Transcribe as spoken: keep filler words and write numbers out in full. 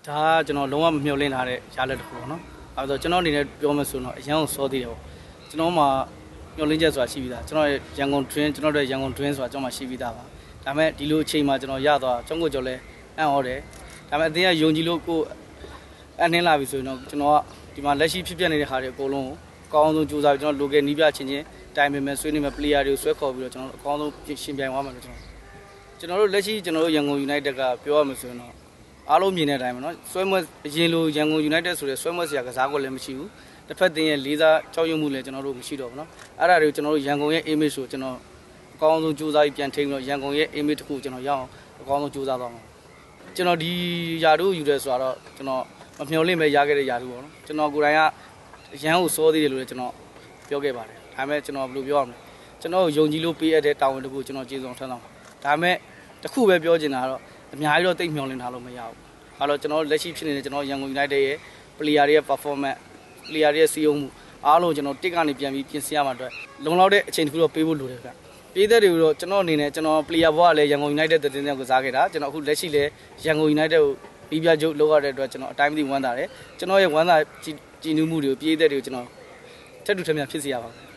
ဒါကျွန်တော်လုံးဝမမျှော်လင့်ထားတဲ့ရလဒ်တစ်ခုပေါ့နော်အဲဒါကျွန်တော်အနေနဲ့ပြောမှဆိုတော့အရန်ကိုစောသေးတယ်ပေါ့ကျွန်တော်မှမျှော်လင့်ချက်ဆိုတာရှိပြီးသားကျွန်တော်ရဲ့ရန်ကုန် dream ကျွန်တော်တို့ရန်ကုန် dream ဆိုတာကျွန်တော်မှရှိပြီးသားပါဒါပေမဲ့ဒီလိုအချိန်မှာကျွန်တော်ရသွားကျောင်းကိုကျော်လဲအံ့ဩတယ်ဒါပေမဲ့အတင်းကယုံကြည်လို့ကိုအနှင်းလာပြီဆိုရင်တော့ကျွန်တော်ကဒီမှာလက်ရှိဖြစ်ပျက်နေတဲ့ဟာတွေအကုန်လုံးကိုအကောင်းဆုံးကြိုးစားပြီးကျွန်တော် local နီးပြချင်းချင်းတိုင်ပင်မဲ့ဆွေးနွေးမဲ့ player တွေကိုဆွဲခေါ်ပြီးတော့ကျွန်တော်အကောင်းဆုံးရှင်ပြိုင်သွားမှာလို့ကျွန်တော်ကျွန်တော်တို့လက်ရှိကျွန်တော်တို့ရန်ကုန် United ကပြောရမှာဆိုရင်တော့အားလုံးမြင်တဲ့အတိုင်းပဲเนาะဆွဲမွဲအရင်လိုရန်ကုန် United ဆိုတဲ့ဆွဲမွဲစရာကစားကွက်လည်းမရှိဘူးတစ်ဖက်တင်ရဲ့လေးစားကြောက်ရွံ့မှုလည်းကျွန်တော်တို့မရှိတော့ဘူးเนาะအဲ့ဒါတွေကိုကျွန်တော်တို့ရန်ကုန်ရဲ့ image ကိုကျွန်တော်အကောင်းဆုံးကြိုးစားပြီးပြန်ထိန်းပြီးတော့ရန်ကုန်ရဲ့ image တစ်ခုကျွန်တော်ရအောင်အကောင်းဆုံးကြိုးစားသွားမှာကျွန်တော်ဒီယာတို့ယူတယ်ဆိုတော့ကျွန်တော်မမျှော်လင့်ပဲရခဲ့တဲ့ယာတို့ပေါ့နော်ကျွန်တော်ကိုယ်တိုင်ကရန်ကိုစောသေးတယ်လို့လည်းကျွန်တော်ပြောခဲ့ပါတယ်ဒါပေမဲ့ကျွန်တော်ဘယ်လိုပြောရမလဲကျွန်တော်ယုံကြည်လို့ပေးရတဲ့တာဝန်တစ်ခုကျွန်တော်ကျေဆုံးထမ်းဆောင်ဒါပေမဲ့တစ်ခုပဲပြောချင်တာကတော့အများကြီးတော့တိတ်မျှော်လင့်ထားလို့မရဘူးအဲ့တော့ကျွန်တော်လက်ရှိဖြစ်နေတဲ့ကျွန်တော်ရန်ကုန် United ရဲ့ player တွေရဲ့ performance player တွေရဲ့စီးရုံးမှုအားလုံးကျွန်တော်တစ်ကနေပြန်ပြီးပြင်ဆင်ရမှာအတွက်လုံလောက်တဲ့အချိန်တစ်ခုတော့ပေးဖို့လိုတယ်ဗျပြည်သက်တွေကိုတော့ကျွန်တော်အနေနဲ့ကျွန်တော် player ဘွားကလည်းရန်ကုန် United တဲ့တင်တဲ့ကိုစားခဲ့တာကျွန်တော်အခုလက်ရှိလည်းရန်ကုန် United ကိုပြီးပြချုပ်လောက်ရတဲ့အတွက်ကျွန်တော်အတိုင်းမသိဝမ်းသာတယ်ကျွန်တော်ရဲ့ဝမ်းသာကြည်နူးမှုတွေကိုပြည်သက်တွေကိုကျွန်တော်ထက်တူထက်မြတ်ဖြစ်စေရပါမယ်